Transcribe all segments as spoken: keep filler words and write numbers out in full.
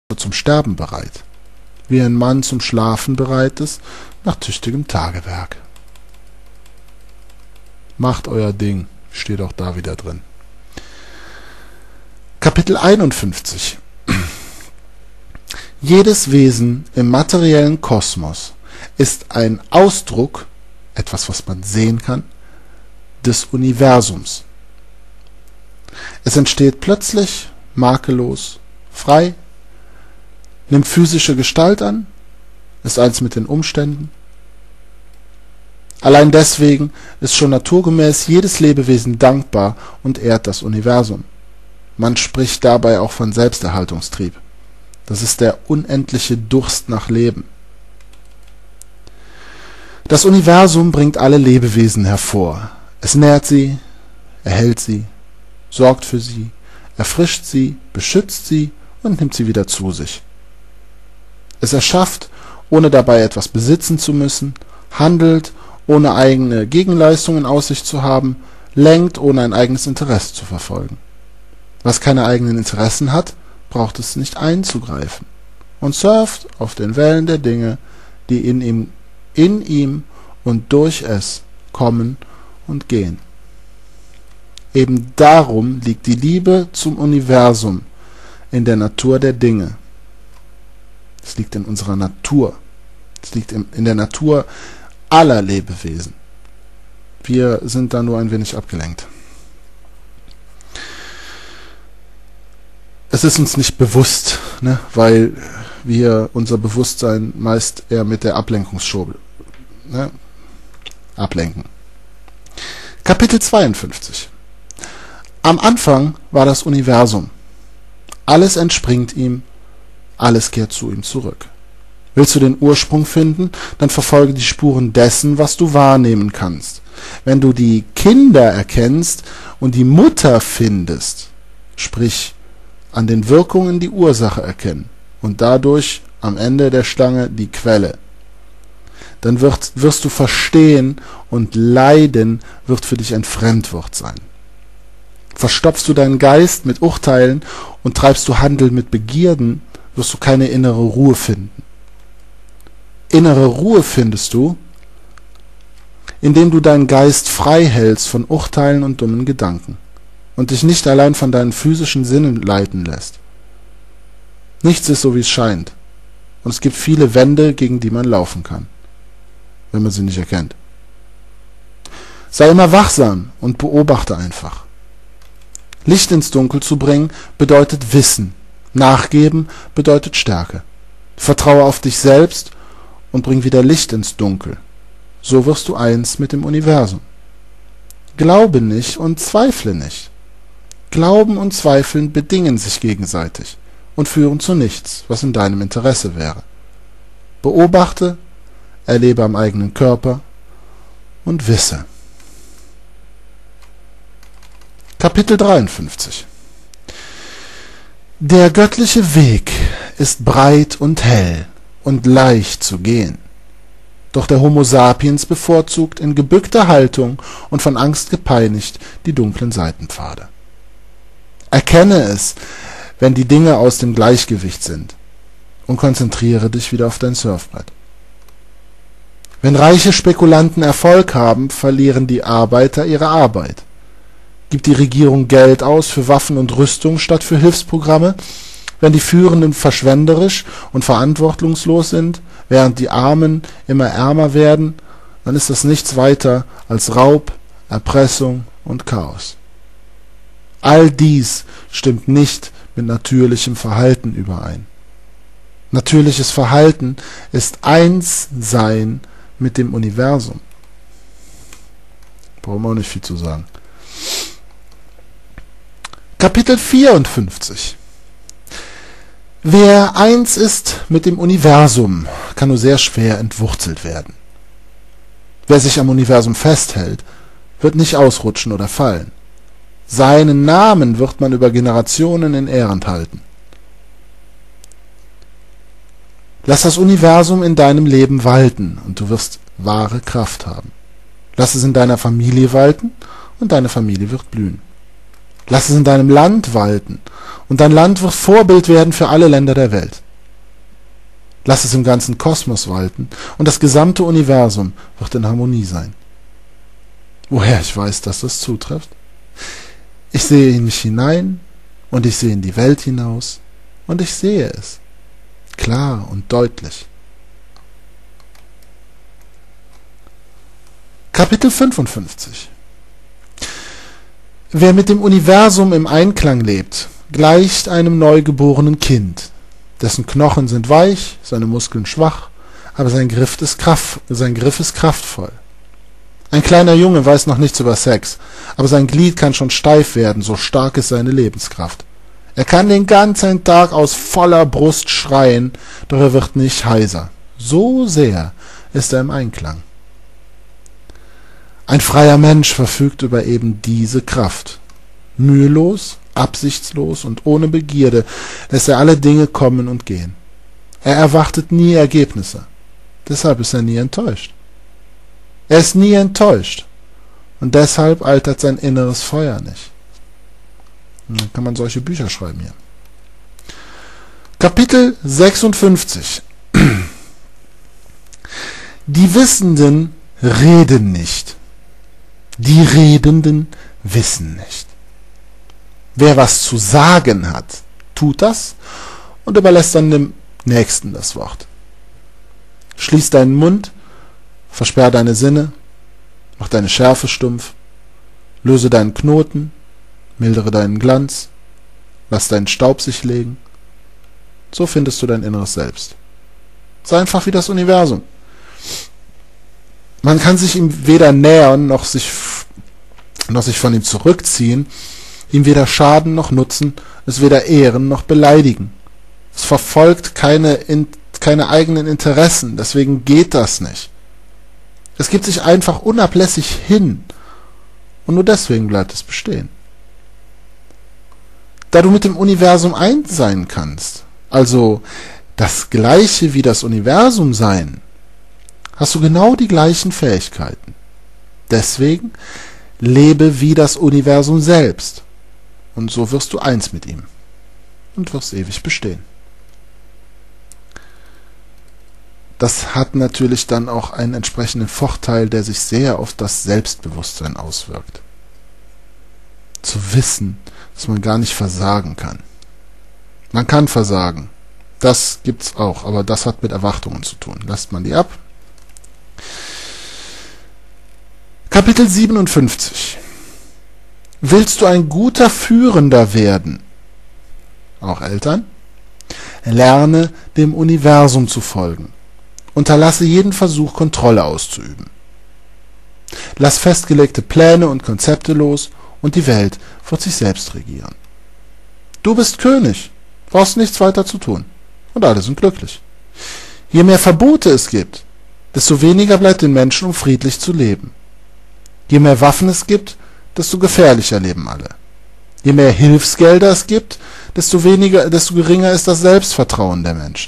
zum Sterben bereit, wie ein Mann zum Schlafen bereit ist, nach tüchtigem Tagewerk. Macht euer Ding, steht auch da wieder drin. Kapitel einundfünfzig. Jedes Wesen im materiellen Kosmos ist ein Ausdruck, etwas, was man sehen kann, des Universums. Es entsteht plötzlich, makellos, frei, nimmt physische Gestalt an, ist eins mit den Umständen. Allein deswegen ist schon naturgemäß jedes Lebewesen dankbar und ehrt das Universum. Man spricht dabei auch von Selbsterhaltungstrieb. Das ist der unendliche Durst nach Leben. Das Universum bringt alle Lebewesen hervor. Es nährt sie, erhält sie, sorgt für sie, erfrischt sie, beschützt sie und nimmt sie wieder zu sich. Es erschafft, ohne dabei etwas besitzen zu müssen, handelt, ohne eigene Gegenleistung in Aussicht zu haben, lenkt, ohne ein eigenes Interesse zu verfolgen. Was keine eigenen Interessen hat, braucht es nicht einzugreifen und surft auf den Wellen der Dinge, die in ihm, in ihm und durch es kommen und gehen. Eben darum liegt die Liebe zum Universum in der Natur der Dinge. Es liegt in unserer Natur. Es liegt in der Natur aller Lebewesen. Wir sind da nur ein wenig abgelenkt. Es ist uns nicht bewusst, ne, weil wir unser Bewusstsein meist eher mit der Ablenkungsschobel ne, ablenken. Kapitel zweiundfünfzig. Am Anfang war das Universum. Alles entspringt ihm, alles kehrt zu ihm zurück. Willst du den Ursprung finden, dann verfolge die Spuren dessen, was du wahrnehmen kannst. Wenn du die Kinder erkennst und die Mutter findest, sprich an den Wirkungen die Ursache erkennen und dadurch am Ende der Schlange die Quelle, dann wird, wirst du verstehen und Leiden wird für dich ein Fremdwort sein. Verstopfst du deinen Geist mit Urteilen und treibst du Handel mit Begierden, wirst du keine innere Ruhe finden. Innere Ruhe findest du, indem du deinen Geist frei hältst von Urteilen und dummen Gedanken und dich nicht allein von deinen physischen Sinnen leiten lässt. Nichts ist so, wie es scheint, und es gibt viele Wände, gegen die man laufen kann, wenn man sie nicht erkennt. Sei immer wachsam und beobachte einfach. Licht ins Dunkel zu bringen bedeutet Wissen, Nachgeben bedeutet Stärke. Vertraue auf dich selbst und bring wieder Licht ins Dunkel. So wirst du eins mit dem Universum. Glaube nicht und zweifle nicht. Glauben und Zweifeln bedingen sich gegenseitig und führen zu nichts, was in deinem Interesse wäre. Beobachte, erlebe am eigenen Körper und wisse. Kapitel dreiundfünfzig. Der göttliche Weg ist breit und hell und leicht zu gehen. Doch der Homo sapiens bevorzugt in gebückter Haltung und von Angst gepeinigt die dunklen Seitenpfade. Erkenne es, wenn die Dinge aus dem Gleichgewicht sind, und konzentriere dich wieder auf dein Surfbrett. Wenn reiche Spekulanten Erfolg haben, verlieren die Arbeiter ihre Arbeit. Gibt die Regierung Geld aus für Waffen und Rüstung statt für Hilfsprogramme, wenn die Führenden verschwenderisch und verantwortungslos sind, während die Armen immer ärmer werden, dann ist das nichts weiter als Raub, Erpressung und Chaos. All dies stimmt nicht mit natürlichem Verhalten überein. Natürliches Verhalten ist Einssein mit dem Universum. Brauchen wir auch nicht viel zu sagen. Kapitel vierundfünfzig. Wer eins ist mit dem Universum, kann nur sehr schwer entwurzelt werden. Wer sich am Universum festhält, wird nicht ausrutschen oder fallen. Seinen Namen wird man über Generationen in Ehren halten. Lass das Universum in deinem Leben walten und du wirst wahre Kraft haben. Lass es in deiner Familie walten und deine Familie wird blühen. Lass es in deinem Land walten, und dein Land wird Vorbild werden für alle Länder der Welt. Lass es im ganzen Kosmos walten, und das gesamte Universum wird in Harmonie sein. Woher ich weiß, dass das zutrifft? Ich sehe in mich hinein, und ich sehe in die Welt hinaus, und ich sehe es. Klar und deutlich. Kapitel fünfundfünfzig. Wer mit dem Universum im Einklang lebt, gleicht einem neugeborenen Kind. Dessen Knochen sind weich, seine Muskeln schwach, aber sein Griff ist, Kraft, sein Griff ist kraftvoll. Ein kleiner Junge weiß noch nichts über Sex, aber sein Glied kann schon steif werden, so stark ist seine Lebenskraft. Er kann den ganzen Tag aus voller Brust schreien, doch er wird nicht heiser. So sehr ist er im Einklang. Ein freier Mensch verfügt über eben diese Kraft. Mühelos, absichtslos und ohne Begierde lässt er alle Dinge kommen und gehen. Er erwartet nie Ergebnisse. Deshalb ist er nie enttäuscht. Er ist nie enttäuscht. Und deshalb altert sein inneres Feuer nicht. Und dann kann man solche Bücher schreiben hier. Kapitel sechsundfünfzig. Die Wissenden reden nicht. Die Redenden wissen nicht. Wer was zu sagen hat, tut das und überlässt dann dem Nächsten das Wort. Schließ deinen Mund, versperr deine Sinne, mach deine Schärfe stumpf, löse deinen Knoten, mildere deinen Glanz, lass deinen Staub sich legen. So findest du dein inneres Selbst. Sei einfach wie das Universum. Man kann sich ihm weder nähern, noch sich, noch sich von ihm zurückziehen, ihm weder schaden noch nutzen, es weder ehren noch beleidigen. Es verfolgt keine, keine eigenen Interessen, deswegen geht das nicht. Es gibt sich einfach unablässig hin, und nur deswegen bleibt es bestehen. Da du mit dem Universum eins sein kannst, also das Gleiche wie das Universum sein, hast du genau die gleichen Fähigkeiten. Deswegen lebe wie das Universum selbst, und so wirst du eins mit ihm und wirst ewig bestehen. Das hat natürlich dann auch einen entsprechenden Vorteil, der sich sehr auf das Selbstbewusstsein auswirkt. Zu wissen, dass man gar nicht versagen kann. Man kann versagen. Das gibt's auch, aber das hat mit Erwartungen zu tun. Lasst man die ab. Kapitel siebenundfünfzig. Willst du ein guter Führender werden? Auch Eltern? Lerne, dem Universum zu folgen. Unterlasse jeden Versuch, Kontrolle auszuüben. Lass festgelegte Pläne und Konzepte los, und die Welt wird sich selbst regieren. Du bist König, brauchst nichts weiter zu tun, und alle sind glücklich. Je mehr Verbote es gibt, desto weniger bleibt den Menschen, um friedlich zu leben. Je mehr Waffen es gibt, desto gefährlicher leben alle. Je mehr Hilfsgelder es gibt, desto weniger, desto geringer ist das Selbstvertrauen der Menschen.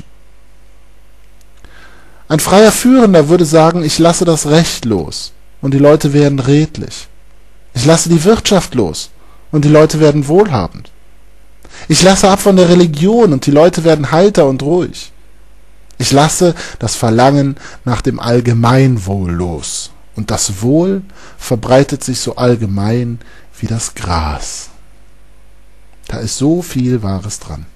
Ein freier Führender würde sagen, ich lasse das Recht los, und die Leute werden redlich. Ich lasse die Wirtschaft los, und die Leute werden wohlhabend. Ich lasse ab von der Religion, und die Leute werden heiter und ruhig. Ich lasse das Verlangen nach dem Allgemeinwohl los, und das Wohl verbreitet sich so allgemein wie das Gras. Da ist so viel Wahres dran.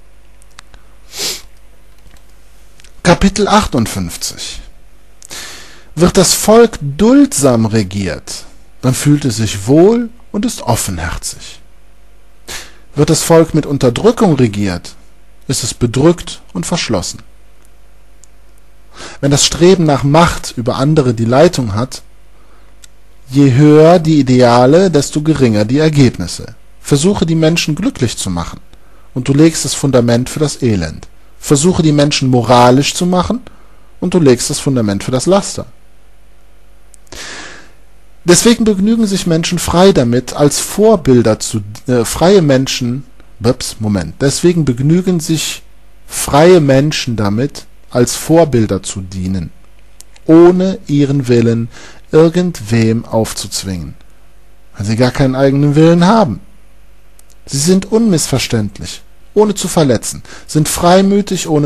Kapitel achtundfünfzig. Wird das Volk duldsam regiert, dann fühlt es sich wohl und ist offenherzig. Wird das Volk mit Unterdrückung regiert, ist es bedrückt und verschlossen. Wenn das Streben nach Macht über andere die Leitung hat, je höher die Ideale, desto geringer die Ergebnisse. Versuche die Menschen glücklich zu machen, und du legst das Fundament für das Elend. Versuche die Menschen moralisch zu machen, und du legst das Fundament für das Laster. Deswegen begnügen sich Menschen frei damit, als Vorbilder zu äh, freie Menschen. Ups, Moment. Deswegen begnügen sich freie Menschen damit, als Vorbilder zu dienen, ohne ihren Willen irgendwem aufzuzwingen, weil sie gar keinen eigenen Willen haben. Sie sind unmissverständlich, ohne zu verletzen, sind freimütig, ohne